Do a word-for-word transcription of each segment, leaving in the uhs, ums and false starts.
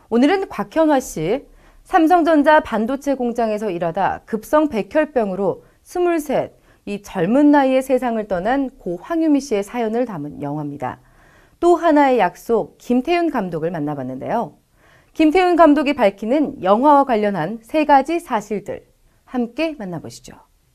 오늘은 곽현화 씨, 삼성전자 반도체 공장에서 일하다 급성 백혈병으로 스물셋, 이 젊은 나이에 세상을 떠난 고 황유미 씨의 사연을 담은 영화입니다. 또 하나의 약속, 김태윤 감독을 만나봤는데요. 김태윤 감독이 밝히는 영화와 관련한 세 가지 사실들, 함께 만나보시죠.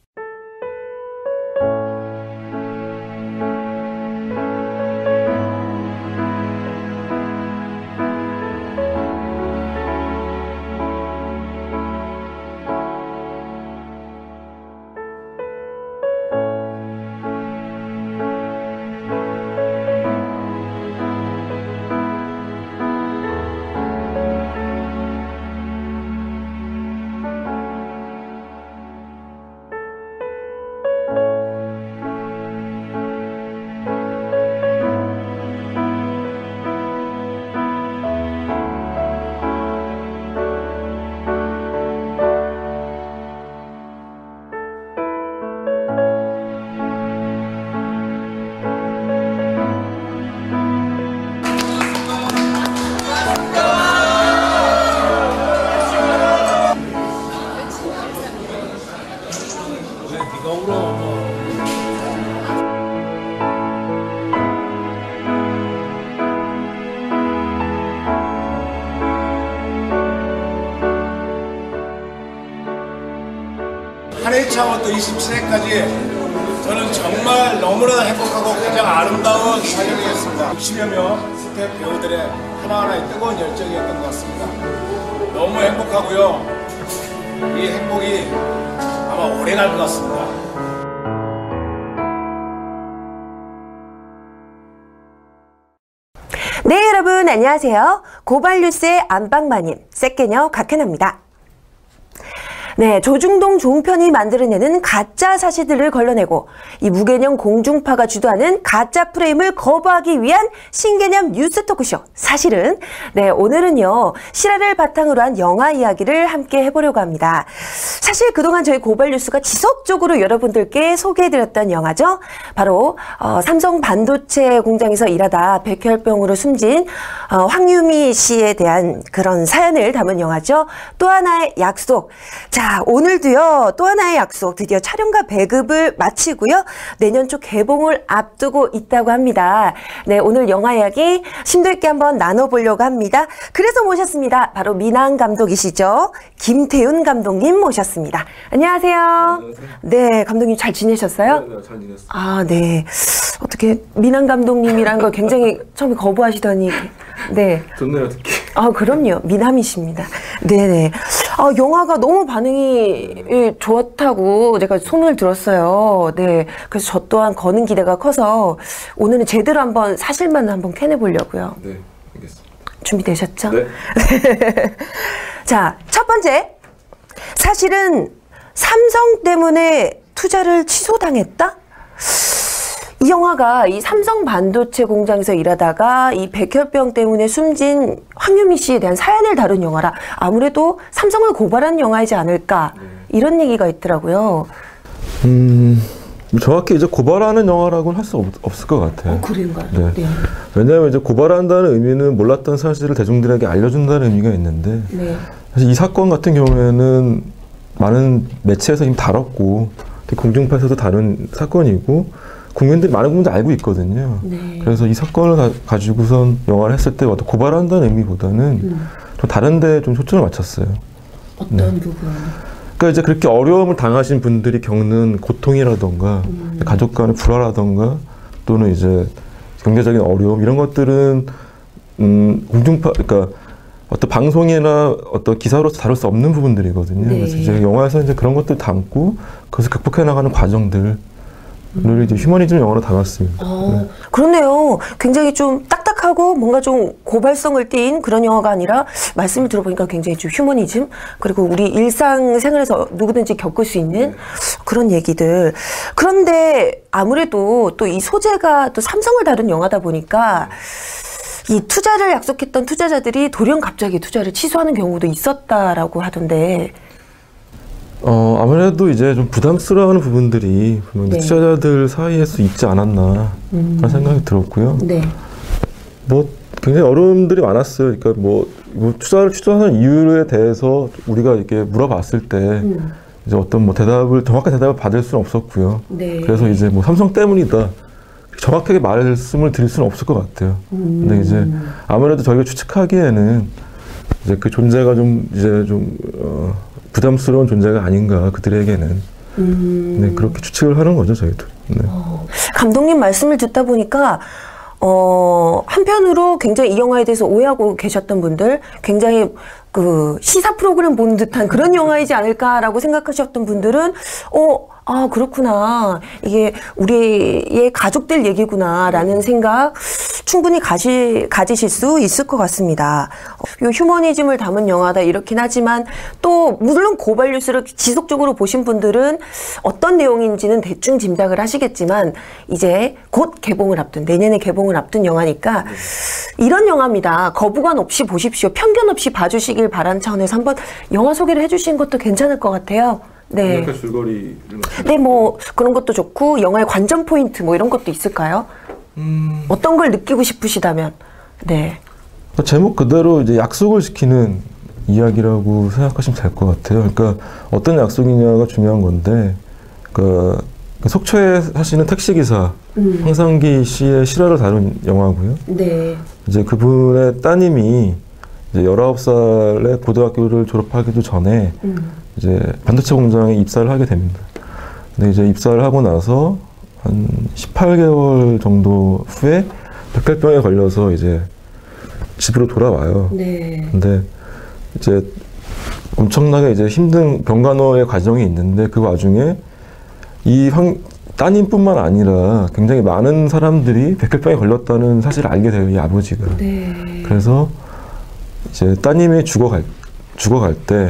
한 회차부터 이십칠 회까지 저는 정말 너무나 행복하고 가장 아름다운 촬영이었습니다. 육십여 명 스태프 배우들의 하나하나의 뜨거운 열정이었던 것 같습니다. 너무 행복하고요. 이 행복이 아마 오래 갈 것 같습니다. 네, 여러분 안녕하세요. 고발뉴스의 안방마님, 셋개녀 곽현아입니다. 네, 조중동 종편이 만들어내는 가짜 사실들을 걸러내고 이 무개념 공중파가 주도하는 가짜 프레임을 거부하기 위한 신개념 뉴스 토크쇼 사실은, 네, 오늘은요 실화를 바탕으로 한 영화 이야기를 함께 해보려고 합니다. 사실 그동안 저희 고발뉴스가 지속적으로 여러분들께 소개해드렸던 영화죠. 바로 어, 삼성 반도체 공장에서 일하다 백혈병으로 숨진 어, 황유미 씨에 대한 그런 사연을 담은 영화죠. 또 하나의 약속. 자, 자, 오늘도요, 또 하나의 약속, 드디어 촬영과 배급을 마치고요, 내년 초 개봉을 앞두고 있다고 합니다. 네, 오늘 영화 이야기 심도 있게 한번 나눠보려고 합니다. 그래서 모셨습니다. 바로 민한 감독이시죠. 김태윤 감독님 모셨습니다. 안녕하세요. 안녕하세요. 네, 감독님 잘 지내셨어요? 네, 네, 잘 지냈어요. 아, 네. 어떻게, 민한 감독님이란 걸 굉장히 처음에 거부하시더니, 네. 좋네요, 듣기. 아, 그럼요. 미남이십니다. 네네. 아, 영화가 너무 반응이 예, 좋았다고 제가 소문을 들었어요. 네. 그래서 저 또한 거는 기대가 커서 오늘은 제대로 한번 사실만 한번 캐내보려고요. 네, 알겠습니다. 준비되셨죠? 네. 자, 첫 번째. 사실은 삼성 때문에 투자를 취소당했다? 이 영화가 이 삼성 반도체 공장에서 일하다가 이 백혈병 때문에 숨진 황유미 씨에 대한 사연을 다룬 영화라 아무래도 삼성을 고발한 영화이지 않을까, 네, 이런 얘기가 있더라고요. 음, 정확히 이제 고발하는 영화라고는 할 수 없을 것 같아요. 어, 그런가요? 네. 네. 왜냐하면 이제 고발한다는 의미는 몰랐던 사실을 대중들에게 알려준다는 의미가 있는데, 네. 사실 이 사건 같은 경우에는 많은 매체에서 이미 다뤘고 공중파에서도 다룬 사건이고 국민들이, 많은 국민들이 알고 있거든요. 네. 그래서 이 사건을 가, 가지고선 영화를 했을 때 어떤 고발한다는 의미보다는 음. 좀 다른 데 좀 초점을 맞췄어요. 어떤 네. 부분? 그러니까 이제 그렇게 어려움을 당하신 분들이 겪는 고통이라던가 음. 가족 간의 불화라던가 또는 이제 경제적인 어려움, 이런 것들은 음, 공중파, 그러니까 어떤 방송이나 어떤 기사로서 다룰 수 없는 부분들이거든요. 네. 그래서 이제 영화에서 이제 그런 것들 담고 그것을 극복해 나가는 과정들 를 이제 휴머니즘 영화로 담았습니다. 어, 네. 그렇네요. 굉장히 좀 딱딱하고 뭔가 좀 고발성을 띈 그런 영화가 아니라, 말씀을 들어보니까 굉장히 좀 휴머니즘, 그리고 우리 일상생활에서 누구든지 겪을 수 있는, 네, 그런 얘기들. 그런데 아무래도 또 이 소재가 또 삼성을 다룬 영화다 보니까 이 투자를 약속했던 투자자들이 돌연 갑자기 투자를 취소하는 경우도 있었다라고 하던데. 어, 아무래도 이제 좀 부담스러워하는 부분들이 네. 투자자들 사이에서 있지 않았나, 음. 그런 생각이 들었고요. 네. 뭐 굉장히 어려움들이 많았어요. 그러니까 뭐, 뭐 투자를 추천하는 이유에 대해서 우리가 이렇게 물어봤을 때 음. 이제 어떤 뭐 대답을 정확한 대답을 받을 수는 없었고요. 네. 그래서 이제 뭐 삼성 때문이다 정확하게 말씀을 드릴 수는 없을 것 같아요. 음. 근데 이제 아무래도 저희가 추측하기에는 이제 그 존재가 좀 이제 좀 어, 부담스러운 존재가 아닌가 그들에게는. 음. 네, 그렇게 추측을 하는 거죠 저희도. 네. 어, 감독님 말씀을 듣다 보니까. 어, 한편으로 굉장히 이 영화에 대해서 오해하고 계셨던 분들, 굉장히 그 시사 프로그램 보는 듯한 그런 영화이지 않을까라고 생각하셨던 분들은, 어, 아, 그렇구나. 이게 우리의 가족들 얘기구나라는 생각 충분히 가시, 가지실 수 있을 것 같습니다. 요 휴머니즘을 담은 영화다 이렇긴 하지만 또 물론 고발 뉴스를 지속적으로 보신 분들은 어떤 내용인지는 대충 짐작을 하시겠지만 이제 곧 개봉을 앞둔 내년에 개봉을 앞둔 영화니까 이런 영화입니다. 거부감 없이 보십시오. 편견 없이 봐주시길 바라는 차원에서 한번 영화 소개를 해주신 것도 괜찮을 것 같아요. 네. 약간 줄거리를 네, 뭐 그런 것도 좋고 영화의 관전 포인트 뭐 이런 것도 있을까요? 음... 어떤 걸 느끼고 싶으시다면, 네. 제목 그대로 이제 약속을 지키는 이야기라고 생각하시면 될 것 같아요. 그러니까 어떤 약속이냐가 중요한 건데, 그 속초에 사시는 택시기사 음. 황상기 씨의 실화를 다룬 영화고요. 네. 이제 그분의 따님이 이제 열아홉 살에 고등학교를 졸업하기도 전에 음. 이제 반도체 공장에 입사를 하게 됩니다. 근데 이제 입사를 하고 나서 한 십팔 개월 정도 후에 백혈병에 걸려서 이제 집으로 돌아와요. 네. 근데 이제 엄청나게 이제 힘든 병간호의 과정이 있는데 그 와중에 이 황, 따님뿐만 아니라 굉장히 많은 사람들이 백혈병에 걸렸다는 사실을 알게 돼요, 이 아버지가. 네. 그래서 이제 따님이 죽어갈 죽어갈 때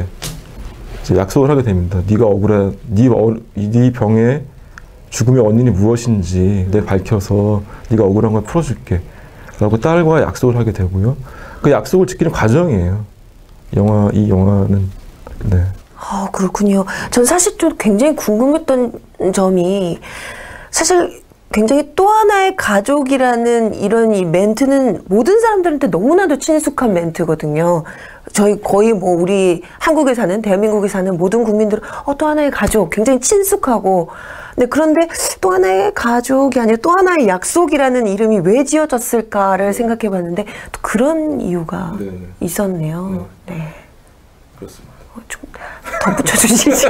이제 약속을 하게 됩니다. 네가 억울해, 네, 어, 네 병의 죽음의 원인이 무엇인지 내가 밝혀서 네가 억울한 걸 풀어줄게. 라고 딸과 약속을 하게 되고요. 그 약속을 지키는 과정이에요. 영화, 이 영화는. 네. 아, 그렇군요. 전 사실 좀 굉장히 궁금했던 점이 사실 굉장히 또 하나의 가족이라는 이런 이 멘트는 모든 사람들한테 너무나도 친숙한 멘트거든요. 저희 거의 뭐 우리 한국에 사는 대한민국에 사는 모든 국민들은 어, 또 하나의 가족 굉장히 친숙하고 네, 그런데 또 하나의 가족이 아니라 또 하나의 약속이라는 이름이 왜 지어졌을까를 생각해 봤는데 또 그런 이유가 네. 있었네요. 네. 네. 그렇습니다. 어, 좀 덧붙여 주시지.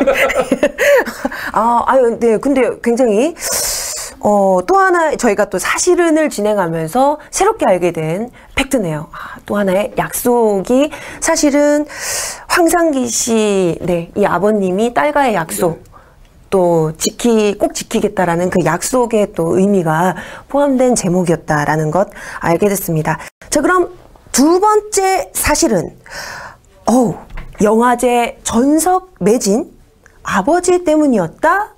아, 아유, 네. 근데 굉장히 어, 또 하나 저희가 또 사실은을 진행하면서 새롭게 알게 된 팩트네요. 아, 또 하나의 약속이 사실은 황상기 씨, 네, 이 아버님이 딸과의 약속. 네. 또 지키 꼭 지키겠다라는 그 약속의 또 의미가 포함된 제목이었다라는 것 알게 됐습니다. 자, 그럼 두 번째 사실은 어우, 영화제 전석 매진 아버지 때문이었다.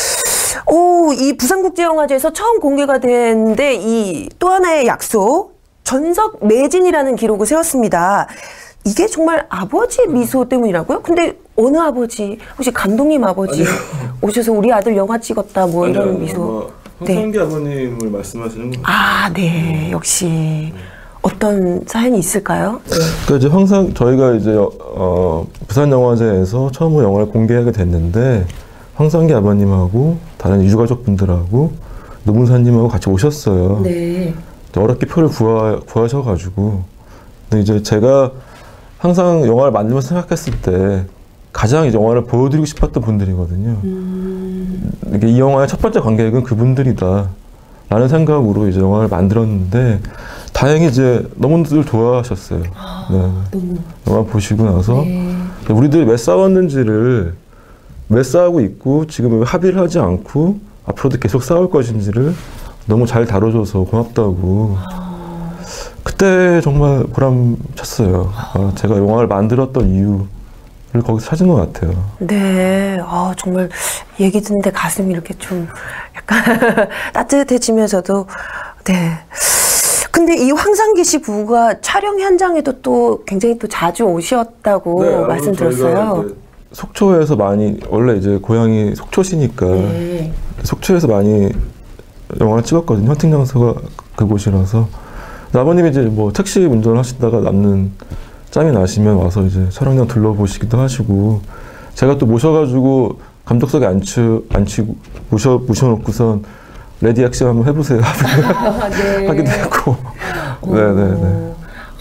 오, 이 부산국제영화제에서 처음 공개가 됐는데 이 또 하나의 약속 전석 매진이라는 기록을 세웠습니다. 이게 정말 아버지 미소 때문이라고요? 근데 어느 아버지? 혹시 감독님 아버지 아니요. 오셔서 우리 아들 영화 찍었다 뭐 아니요, 이런 미소? 황상기 네. 아버님을 말씀하시는 거예요? 아, 네. 역시 네. 어떤 사연이 있을까요? 네. 그러니까 이제 항상 저희가 이제 어, 부산 영화제에서 처음으로 영화를 공개하게 됐는데 황상기 아버님하고 다른 유가족 분들하고 노문사님하고 같이 오셨어요. 네. 어렵게 표를 구하, 구하셔가지고 근데 이제 제가 항상 영화를 만들면서 생각했을 때 가장 이제 영화를 보여드리고 싶었던 분들이거든요. 음. 이게 이 영화의 첫 번째 관객은 그분들이다 라는 생각으로 이제 영화를 만들었는데 다행히 이제 너무들 좋아하셨어요. 아, 네. 너무. 영화 보시고 나서 네. 우리들이 왜 싸웠는지를 왜 싸우고 있고 지금 왜 합의를 하지 않고 앞으로도 계속 싸울 것인지를 너무 잘 다뤄줘서 고맙다고. 아. 그때 정말 보람찼어요. 아, 제가 영화를 만들었던 이유를 거기서 찾은 것 같아요. 네, 아, 정말 얘기 듣는데 가슴이 이렇게 좀 약간 따뜻해지면서도 네. 근데 이 황상기 씨 부부가 촬영 현장에도 또 굉장히 또 자주 오셨다고 네, 말씀드렸어요. 속초에서 많이 원래 이제 고향이 속초시니까 네. 속초에서 많이 영화를 찍었거든요. 헌팅 장소가 그곳이라서. 아버님이 이제 뭐 택시 운전하시다가 남는 짬이 나시면 와서 이제 촬영장 둘러보시기도 하시고, 제가 또 모셔가지고 감독석에 앉혀, 앉히고 모셔, 모셔놓고선 레디 액션 한번 해보세요. 네. 하기도 했고. 네네네.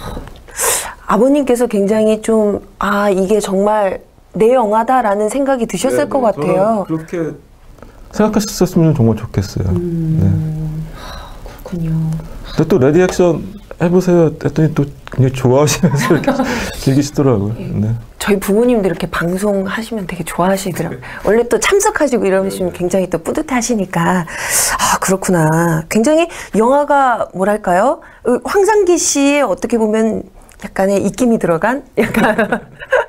아버님께서 굉장히 좀, 아, 이게 정말 내 영화다라는 생각이 드셨을 네네. 것 같아요. 그렇게 생각하셨으면 정말 좋겠어요. 음, 네. 그렇군요. 근데 또 레디 액션 해보세요 했더니 또 굉장히 좋아하시면서 이렇게 즐기시더라고요. 네. 저희 부모님도 이렇게 방송하시면 되게 좋아하시더라고요. 원래 또 참석하시고 이러시면 굉장히 또 뿌듯하시니까. 아, 그렇구나. 굉장히 영화가 뭐랄까요? 황상기 씨의 어떻게 보면 약간의 입김이 들어간 약간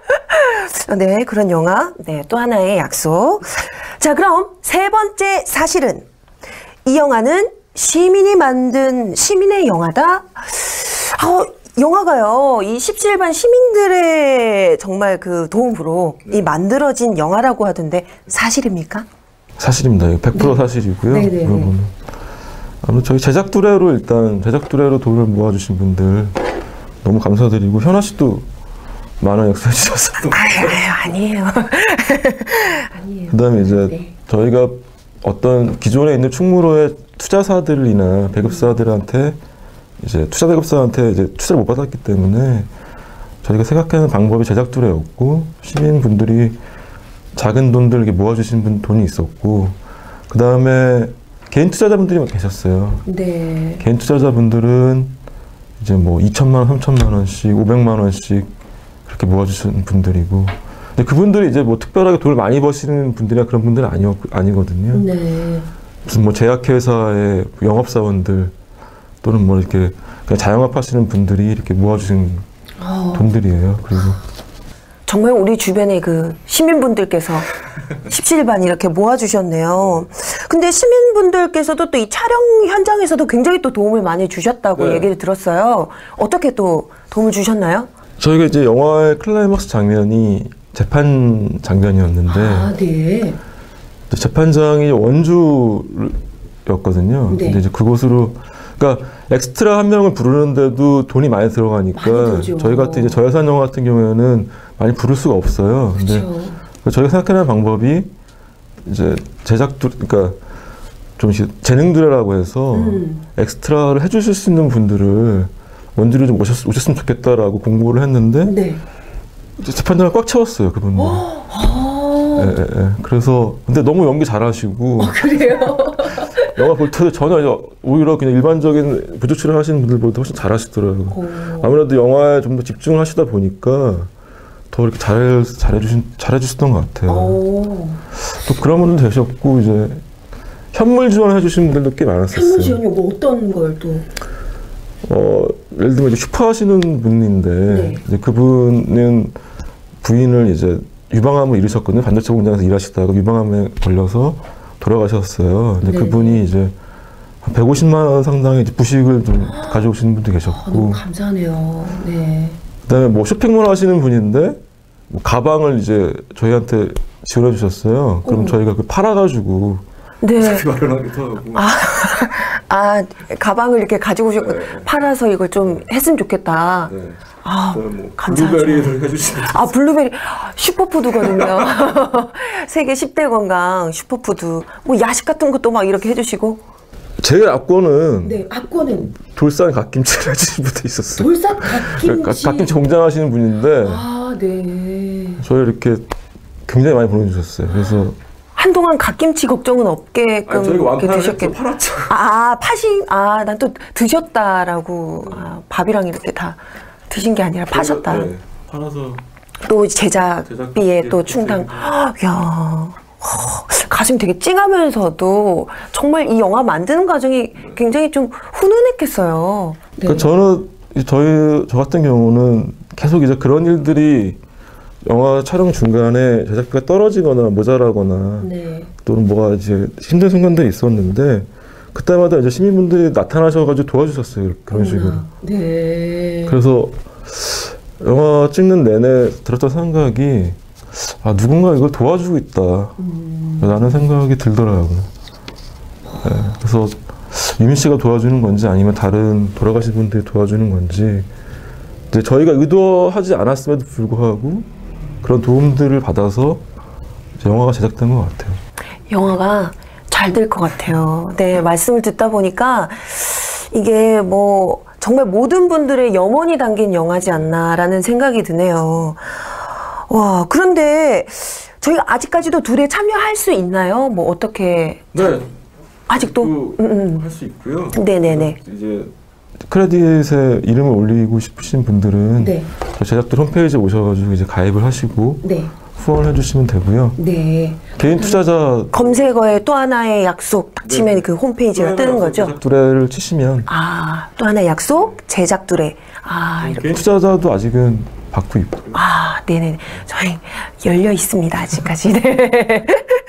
네, 그런 영화. 네, 또 하나의 약속. 자, 그럼 세 번째 사실은 이 영화는 시민이 만든 시민의 영화다. 어, 영화가요, 이 십칠 반 시민들의 정말 그 도움으로 이 만들어진 영화라고 하던데 사실입니까? 사실입니다. 백 퍼센트 네. 사실이고요. 네네. 그 부분은. 아무튼 저희 제작 두레로 일단 제작 두레로 돈을 모아주신 분들 너무 감사드리고, 현아 씨도 많은 역사해 주셨어요. 아유, 아유, 아니에요. 아니에요. 그다음에 이제 네. 저희가 어떤 기존에 있는 충무로의 투자사들이나 배급사들한테 이제 투자 배급사한테 이제 투자를 못 받았기 때문에 저희가 생각하는 방법이 제작 두레였고, 시민분들이 작은 돈들 이렇게 모아주신 분 돈이 있었고, 그 다음에 개인 투자자분들이 계셨어요. 네. 개인 투자자분들은 이제 뭐 이천만 원, 삼천만 원씩, 오백만 원씩 그렇게 모아주신 분들이고, 근데 그분들이 이제 뭐 특별하게 돈을 많이 버시는 분들이나 그런 분들은 아니었, 아니거든요. 네. 무슨 뭐 제약회사의 영업사원들 또는 뭐 이렇게 그냥 자영업 하시는 분들이 이렇게 모아주신 어. 돈들이에요. 그리고 정말 우리 주변에 그 시민분들께서 십칠 반 이렇게 모아주셨네요. 근데 시민분들께서도 또 이 촬영 현장에서도 굉장히 또 도움을 많이 주셨다고 네. 얘기를 들었어요. 어떻게 또 도움을 주셨나요? 저희가 이제 영화의 클라이막스 장면이 재판 장면이었는데, 아, 네. 재판장이 원주였거든요. 네. 근데 이제 그곳으로, 그러니까 엑스트라 한 명을 부르는데도 돈이 많이 들어가니까 많이 들죠. 저희 같은 이제 저예산 영화 같은 경우에는 많이 부를 수가 없어요. 근데 그렇죠. 저희가 생각하는 방법이 이제 제작들, 그러니까 좀 재능들이라고 해서 음. 엑스트라를 해주실 수 있는 분들을 원주로 좀 오셨, 오셨으면 좋겠다라고 공고를 했는데, 네. 재판장을 꽉 채웠어요, 그분들. 아, 예, 예, 예. 그래서 근데 너무 연기 잘하시고, 그래요? 영화 볼 때도 전혀 이제 오히려 그냥 일반적인 부조 출연하시는 분들보다 훨씬 잘하시더라고요. 오. 아무래도 영화에 좀 더 집중을 하시다 보니까 더 이렇게 잘해 잘해주신 잘해주셨던 것 같아요. 오. 또 그런 분들 되셨고, 이제 현물 지원해주신 분들도 꽤 많았었어요. 현무 지원이 뭐 어떤 걸 또? 어, 예를 들면 이제 슈퍼 하시는 분인데, 네. 이제 그분은 부인을 이제 유방암을 잃으셨거든요. 반도체 공장에서 일하시다가 유방암에 걸려서 돌아가셨어요. 근데 네. 그분이 이제 한 백오십만 원 상당의 이제 부식을 좀 가져오시는 분도 아, 계셨고, 너무 감사하네요. 네. 그다음에 뭐 쇼핑몰 하시는 분인데 뭐 가방을 이제 저희한테 지원해 주셨어요. 그럼 어. 저희가 그 팔아가지고 네. 마련하기도 하고. 아, 아, 가방을 이렇게 가지고 오셨고, 네. 팔아서 이걸 좀 했으면 좋겠다. 네. 아, 뭐 감사하죠. 블루베리를 해주시는. 아, 블루베리. 슈퍼푸드거든요. 세계 십 대 건강 슈퍼푸드. 뭐 야식 같은 것도 막 이렇게 해주시고. 제일 앞권은 네, 앞권은 돌산 갓김치를 해주신 분도 있었어요. 돌산 갓김치. 갓김치. 갓김치 공장하시는 분인데 아, 네. 저희 이렇게 굉장히 많이 보내주셨어요. 그래서 한동안 갓김치 걱정은 없게끔 이렇게 드셨겠. 팔았죠. 아, 파신, 아, 난 또 드셨다라고. 아, 밥이랑 이렇게 다 드신 게 아니라 파셨다. 네, 팔아서 또 제작비에 제작비에 또 충당. 야, 허, 가슴이 되게 찡하면서도 정말 이 영화 만드는 과정이 굉장히 좀 훈훈했겠어요. 네. 그러니까 저는 저희 저 같은 경우는 계속 이제 그런 일들이 영화 촬영 중간에 제작비가 떨어지거나 모자라거나 네. 또는 뭐가 이제 힘든 순간들이 있었는데, 그때마다 이제 시민분들이 나타나셔가지고 도와주셨어요. 그런 식으로. 네. 그래서 영화 찍는 내내 들었던 생각이, 아, 누군가 이걸 도와주고 있다. 음. 라는 생각이 들더라고요. 네, 그래서 유민 씨가 도와주는 건지 아니면 다른 돌아가신 분들이 도와주는 건지 이제 저희가 의도하지 않았음에도 불구하고 그런 도움들을 받아서 영화가 제작된 것 같아요. 영화가 잘 될 것 같아요. 네, 말씀을 듣다 보니까 이게 뭐 정말 모든 분들의 염원이 담긴 영화지 않나라는 생각이 드네요. 와, 그런데 저희가 아직까지도 둘에 참여할 수 있나요? 뭐 어떻게? 네. 아직도 음, 음. 할 수 있고요. 네네네. 이제 크레딧에 이름을 올리고 싶으신 분들은 네. 제작들 홈페이지에 오셔가지고 이제 가입을 하시고 네. 후원을 해주시면 되고요. 네. 개인 투자자 검색어에 또 하나의 약속 딱 치면 네. 그 홈페이지가 뜨는 거죠? 제작두레를 치시면 아, 또 하나의 약속, 제작두레. 아, 이렇게. 개인 투자자도 아직은 받고 있고요. 아, 네네. 저희 열려 있습니다, 아직까지. 네.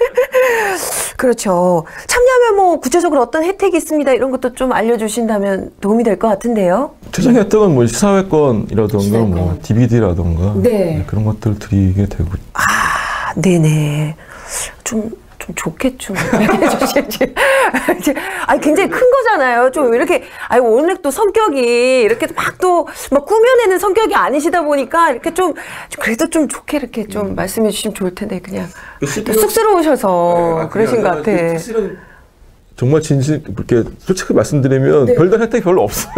그렇죠. 참여하면 뭐 구체적으로 어떤 혜택이 있습니다. 이런 것도 좀 알려주신다면 도움이 될 것 같은데요. 최종 혜택은 뭐 시사회권이라던가 시사회권. 뭐 디비디라던가 네. 그런 것들 드리게 되고. 아, 네네. 좀, 좀 좋게 좀 해주시지. 아니, 굉장히 큰 거잖아요. 좀 이렇게, 아니, 원래 또 성격이 이렇게 막 또 막 꾸며내는 성격이 아니시다 보니까 이렇게 좀, 그래도 좀 좋게 이렇게 좀 음. 말씀해 주시면 좋을 텐데, 그냥 또 쑥스러우셔서 네, 그러신 것 같아. 사실은 정말 진심, 이렇게 솔직히 말씀드리면 네. 별다른 혜택이 별로 없어요.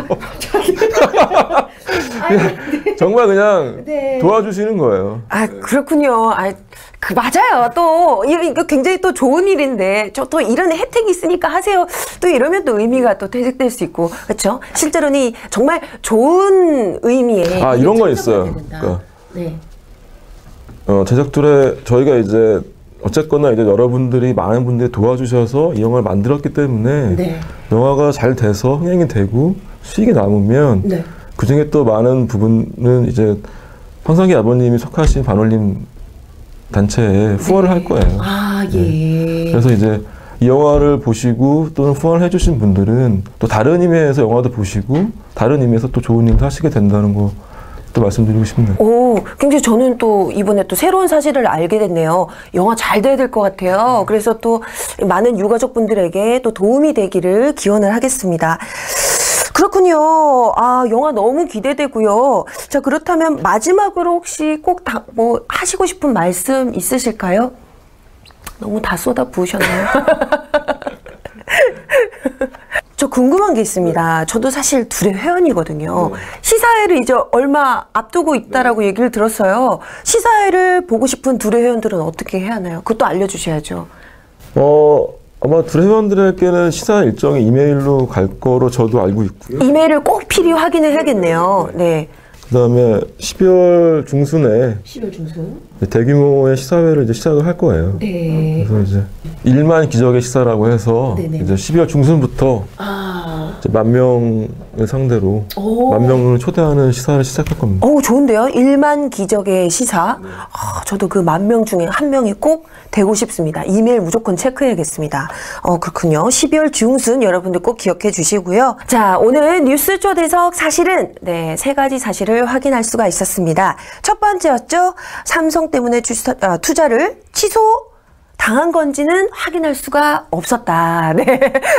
정말 그냥 네. 도와주시는 거예요. 아, 그렇군요. 아, 그 맞아요. 또 이거 굉장히 또 좋은 일인데 저 또 이런 혜택이 있으니까 하세요. 또 이러면 또 의미가 또 퇴색될 수 있고 그렇죠. 실제로는 정말 좋은 의미의 아 이런 건 있어요. 그러니까 네. 어, 제작들의 저희가 이제 어쨌거나 이제 여러분들이 많은 분들이 도와주셔서 이 영화를 만들었기 때문에 네. 영화가 잘 돼서 흥행이 되고 수익이 남으면 네. 그 중에 또 많은 부분은 이제 황상기 아버님이 속하신 반올림 단체에 후원을 네. 할 거예요. 아, 예. 네. 그래서 이제 이 영화를 보시고 또는 후원을 해주신 분들은 또 다른 의미에서 영화도 보시고 다른 의미에서 또 좋은 일도 하시게 된다는 거 또 말씀드리고 싶네요. 오, 굉장히 저는 또 이번에 또 새로운 사실을 알게 됐네요. 영화 잘 돼야 될 것 같아요. 그래서 또 많은 유가족분들에게 또 도움이 되기를 기원을 하겠습니다. 그렇군요. 아, 영화 너무 기대되고요. 자, 그렇다면 마지막으로 혹시 꼭 다, 뭐 하시고 싶은 말씀 있으실까요? 너무 다 쏟아 부으셨나요? 저 궁금한 게 있습니다. 저도 사실 둘의 회원이거든요. 네. 시사회를 이제 얼마 앞두고 있다라고 네. 얘기를 들었어요. 시사회를 보고 싶은 둘의 회원들은 어떻게 해야 하나요? 그것도 알려주셔야죠. 어, 아마 둘의 회원들에게는 시사 일정이 이메일로 갈 거로 저도 알고 있고요. 이메일을 꼭 필히 확인을 해야겠네요. 네. 그 다음에 십이월 중순에 십이월 중순 대규모의 시사회를 이제 시작을 할 거예요. 네. 그래서 이제 일만 기적의 시사라고 해서 네네. 이제 십이월 중순부터 아. 이제 만 명을 상대로 오. 만 명을 초대하는 시사를 시작할 겁니다. 오, 좋은데요? 일만 기적의 시사. 네. 아, 저도 그 만 명 중에 한 명이 꼭 되고 싶습니다. 이메일 무조건 체크해야겠습니다. 어, 그렇군요. 십이월 중순 여러분들 꼭 기억해 주시고요. 자, 오늘 뉴스 초대석 사실은 네, 세 가지 사실을 확인할 수가 있었습니다. 첫 번째였죠. 삼성 때문에 주사, 아, 투자를 취소 당한 건지는 확인할 수가 없었다. 네.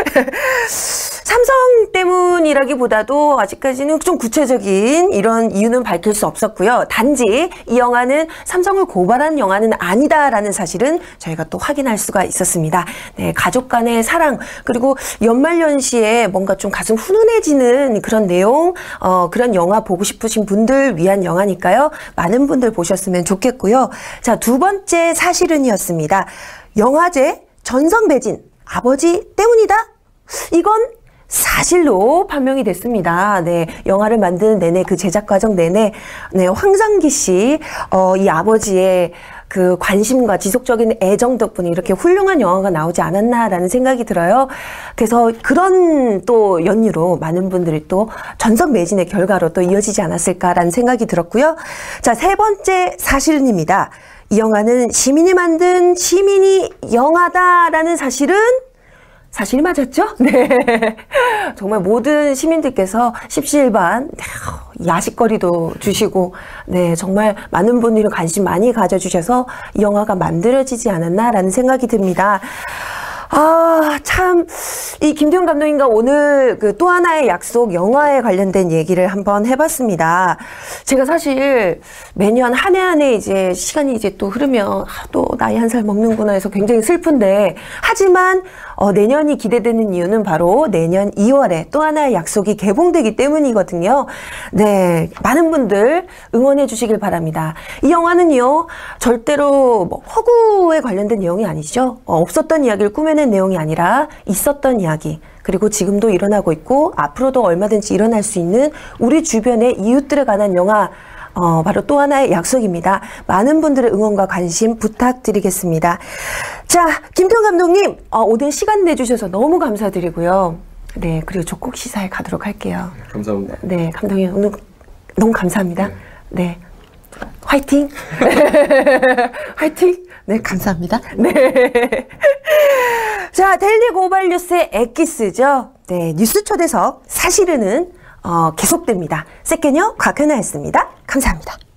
삼성 때문이라기보다도 아직까지는 좀 구체적인 이런 이유는 밝힐 수 없었고요. 단지 이 영화는 삼성을 고발한 영화는 아니다라는 사실은 저희가 또 확인할 수가 있었습니다. 네, 가족 간의 사랑 그리고 연말연시에 뭔가 좀 가슴 훈훈해지는 그런 내용, 어, 그런 영화 보고 싶으신 분들 위한 영화니까요. 많은 분들 보셨으면 좋겠고요. 자, 두 번째 사실은이었습니다. 영화제 전성 매진 아버지 때문이다? 이건 사실로 판명이 됐습니다. 네, 영화를 만드는 내내 그 제작 과정 내내 네, 황상기 씨, 어, 이 아버지의 그 관심과 지속적인 애정 덕분에 이렇게 훌륭한 영화가 나오지 않았나라는 생각이 들어요. 그래서 그런 또 연유로 많은 분들이 또 전성 매진의 결과로 또 이어지지 않았을까라는 생각이 들었고요. 자, 세 번째 사실입니다. 이 영화는 시민이 만든 시민이 영화다라는 사실은 사실이 맞았죠? 네. 정말 모든 시민들께서 십시일반 야식거리도 주시고, 네, 정말 많은 분들이 관심 많이 가져주셔서 이 영화가 만들어지지 않았나라는 생각이 듭니다. 아, 참, 이 김태훈 감독님과 오늘 그 또 하나의 약속 영화에 관련된 얘기를 한번 해봤습니다. 제가 사실 매년 한 해 한 해 이제 시간이 이제 또 흐르면 아, 또 나이 한 살 먹는구나 해서 굉장히 슬픈데, 하지만 어, 내년이 기대되는 이유는 바로 내년 이월에 또 하나의 약속이 개봉되기 때문이거든요. 네, 많은 분들 응원해 주시길 바랍니다. 이 영화는요, 절대로 뭐 허구에 관련된 내용이 아니죠. 어, 없었던 이야기를 꾸며낸 내용이 아니라 있었던 이야기, 그리고 지금도 일어나고 있고 앞으로도 얼마든지 일어날 수 있는 우리 주변의 이웃들에 관한 영화, 어, 바로 또 하나의 약속입니다. 많은 분들의 응원과 관심 부탁드리겠습니다. 자, 김태훈 감독님, 어, 오늘 시간 내주셔서 너무 감사드리고요. 네, 그리고 저 꼭 시사에 가도록 할게요. 감사합니다. 네, 감독님 오늘 너무 감사합니다. 네, 네. 화이팅! 화이팅! 네, 감사합니다. 네. 자, 데일리 고발 뉴스의 엑기스죠. 네, 뉴스 초대석 사실은 어, 계속됩니다. 세케녀 곽현아였습니다. 감사합니다.